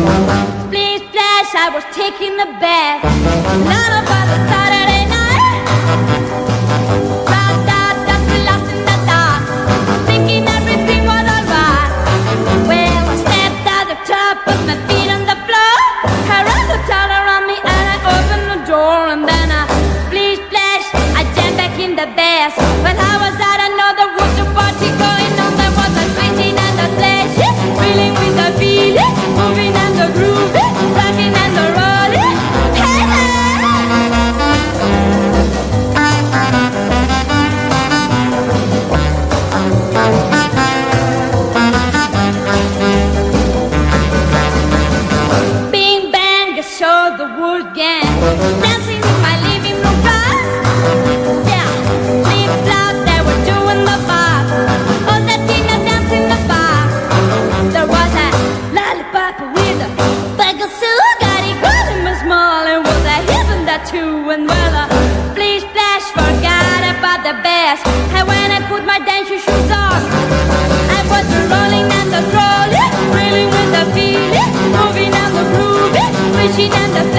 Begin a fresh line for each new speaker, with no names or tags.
Splish splash, I was taking the bath. Not about a Saturday night. Round out, dusty, lost in the dark, thinking everything was alright. Well, I stepped out the tub, put my feet on the floor. I wrapped the towel around me and I opened the door. And then I splish splash, I jammed back in the bath. But how was I to know there was a party going on? There was a splashing and a splashing, feeling with the feeling, moving and the grooving, rocking and the rolling. Hey, bing bang, I saw the whole gang dancing in my living room floor. Yeah, flip flop, they were doing the bar. All the tina dance in the bar. There was a lollipop with a bag of Sugary, got him a small and was a heaven that too. And well, splish splash, forgot about the bass. And when I put my dancing shoes on, I was rolling and the rolling, reeling with the feeling, moving and the grooving, wishing and the